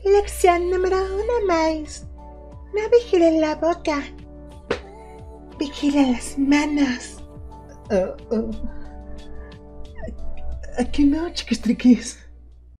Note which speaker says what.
Speaker 1: Lección número 1 más. No vigilen la boca. Vigilen las manos.
Speaker 2: Aquí no, chiquistriquis.